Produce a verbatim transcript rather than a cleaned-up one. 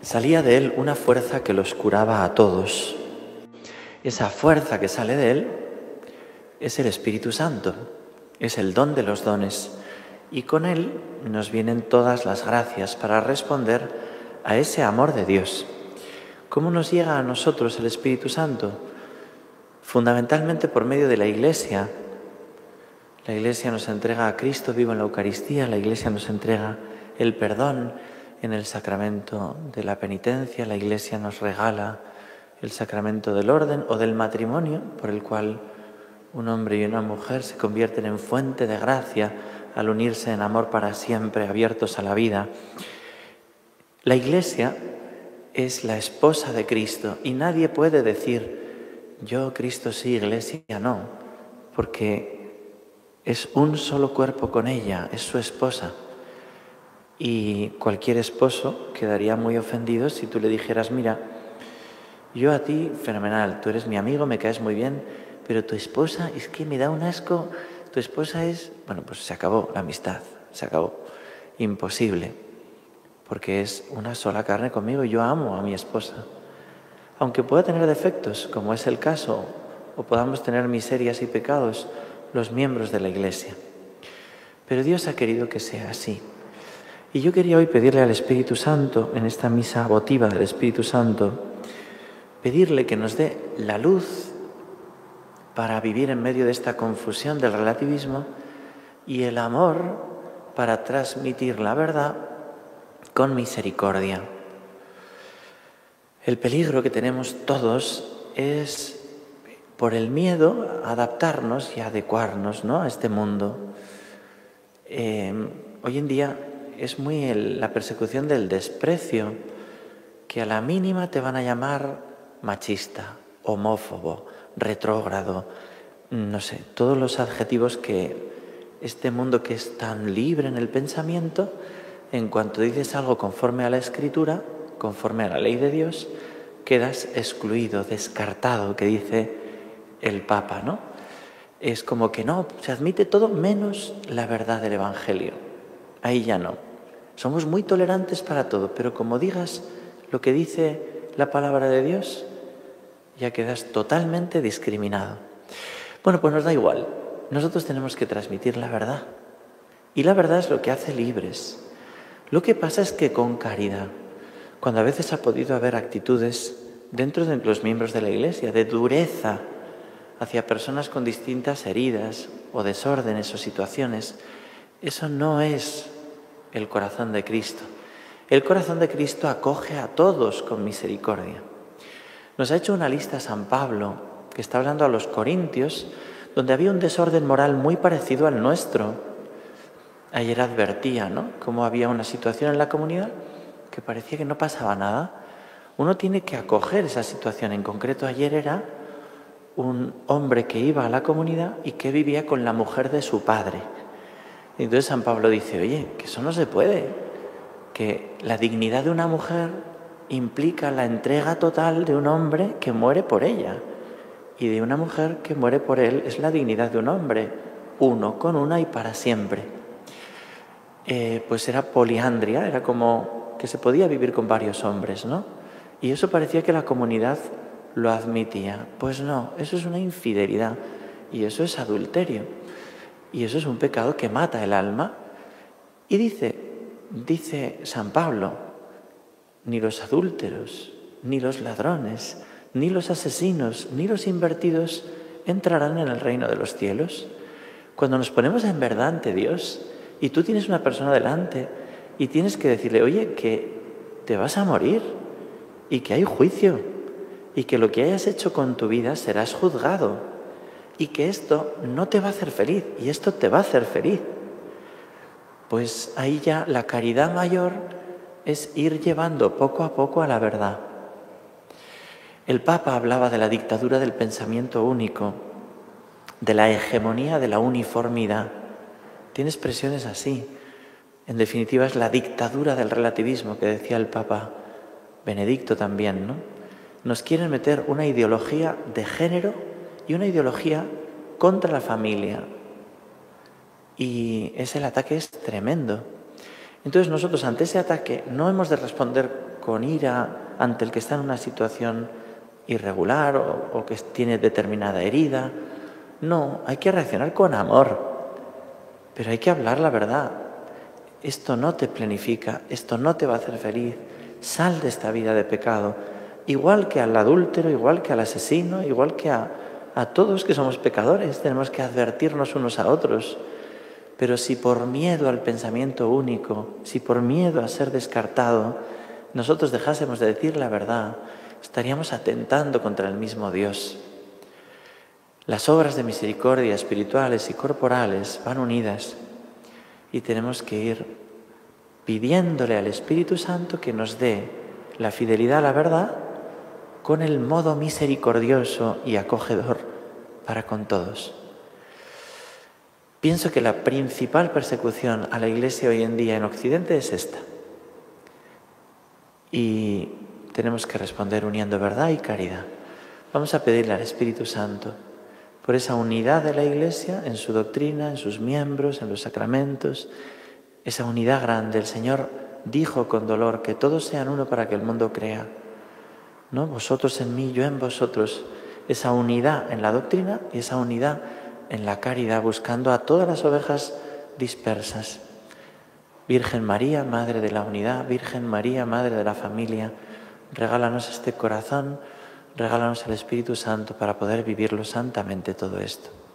Salía de él una fuerza que los curaba a todos. Esa fuerza que sale de él es el Espíritu Santo, es el don de los dones, y con él nos vienen todas las gracias para responder a ese amor de Dios. ¿Cómo nos llega a nosotros el Espíritu Santo? Fundamentalmente por medio de la Iglesia. La Iglesia nos entrega a Cristo vivo en la Eucaristía, la Iglesia nos entrega el perdón en el sacramento de la penitencia, la Iglesia nos regala el sacramento del orden o del matrimonio, por el cual un hombre y una mujer se convierten en fuente de gracia al unirse en amor para siempre, abiertos a la vida. La Iglesia es la esposa de Cristo y nadie puede decir yo, Cristo sí, Iglesia no, porque es un solo cuerpo con ella, es su esposa. Y cualquier esposo quedaría muy ofendido si tú le dijeras, mira, yo a ti, fenomenal, tú eres mi amigo, me caes muy bien, pero tu esposa es que me da un asco, tu esposa es... Bueno, pues se acabó la amistad, se acabó. Imposible, porque es una sola carne conmigo y yo amo a mi esposa. Aunque pueda tener defectos, como es el caso, o podamos tener miserias y pecados, los miembros de la Iglesia. Pero Dios ha querido que sea así. Y yo quería hoy pedirle al Espíritu Santo, en esta misa votiva del Espíritu Santo, pedirle que nos dé la luz para vivir en medio de esta confusión del relativismo y el amor para transmitir la verdad con misericordia. El peligro que tenemos todos es, por el miedo, a adaptarnos y a adecuarnos, ¿no?, a este mundo. Eh, hoy en día es muy el, la persecución del desprecio, que a la mínima te van a llamar machista, homófobo, retrógrado, no sé, todos los adjetivos que este mundo que es tan libre en el pensamiento, en cuanto dices algo conforme a la Escritura, conforme a la ley de Dios, quedas excluido, descartado, que dice el Papa, ¿no? Es como que no, se admite todo menos la verdad del Evangelio. Ahí ya no. Somos muy tolerantes para todo, pero como digas lo que dice la palabra de Dios, ya quedas totalmente discriminado. Bueno, pues nos da igual. Nosotros tenemos que transmitir la verdad. Y la verdad es lo que hace libres. Lo que pasa es que con caridad, cuando a veces ha podido haber actitudes dentro de los miembros de la Iglesia de dureza hacia personas con distintas heridas o desórdenes o situaciones, eso no es el corazón de Cristo. El corazón de Cristo acoge a todos con misericordia. Nos ha hecho una lista San Pablo, que está hablando a los corintios, donde había un desorden moral muy parecido al nuestro. Ayer advertía, ¿no?, cómo había una situación en la comunidad que parecía que no pasaba nada. Uno tiene que acoger esa situación. En concreto, ayer era un hombre que iba a la comunidad y que vivía con la mujer de su padre. Y entonces San Pablo dice, oye, que eso no se puede, que la dignidad de una mujer implica la entrega total de un hombre que muere por ella, y de una mujer que muere por él es la dignidad de un hombre, uno con una y para siempre. Eh, pues era poliandria, era como que se podía vivir con varios hombres, ¿no? Y eso parecía que la comunidad lo admitía. Pues no, eso es una infidelidad y eso es adulterio. Y eso es un pecado que mata el alma. Y dice, dice San Pablo, ni los adúlteros, ni los ladrones, ni los asesinos, ni los invertidos entrarán en el reino de los cielos. Cuando nos ponemos en verdad ante Dios y tú tienes una persona delante y tienes que decirle, oye, que te vas a morir y que hay juicio y que lo que hayas hecho con tu vida serás juzgado. Y que esto no te va a hacer feliz, y esto te va a hacer feliz. Pues ahí ya la caridad mayor es ir llevando poco a poco a la verdad. El Papa hablaba de la dictadura del pensamiento único, de la hegemonía de la uniformidad. Tiene expresiones así. En definitiva es la dictadura del relativismo que decía el Papa Benedicto también, ¿no? Nos quieren meter una ideología de género y una ideología contra la familia. Y ese el ataque es tremendo. Entonces nosotros ante ese ataque no hemos de responder con ira ante el que está en una situación irregular o, o que tiene determinada herida. No, hay que reaccionar con amor, pero hay que hablar la verdad. Esto no te planifica, esto no te va a hacer feliz. Sal de esta vida de pecado, igual que al adúltero, igual que al asesino, igual que a, a todos que somos pecadores. Tenemos que advertirnos unos a otros. Pero si por miedo al pensamiento único, si por miedo a ser descartado, nosotros dejásemos de decir la verdad, estaríamos atentando contra el mismo Dios. Las obras de misericordia espirituales y corporales van unidas y tenemos que ir pidiéndole al Espíritu Santo que nos dé la fidelidad a la verdad con el modo misericordioso y acogedor para con todos. Pienso que la principal persecución a la Iglesia hoy en día en Occidente es esta. Y tenemos que responder uniendo verdad y caridad. Vamos a pedirle al Espíritu Santo por esa unidad de la Iglesia en su doctrina, en sus miembros, en los sacramentos, esa unidad grande. El Señor dijo con dolor que todos sean uno para que el mundo crea, ¿no? Vosotros en mí, yo en vosotros. Esa unidad en la doctrina y esa unidad en la caridad, buscando a todas las ovejas dispersas. Virgen María, Madre de la Unidad, Virgen María, Madre de la Familia, regálanos este corazón, regálanos el Espíritu Santo para poder vivirlo santamente todo esto.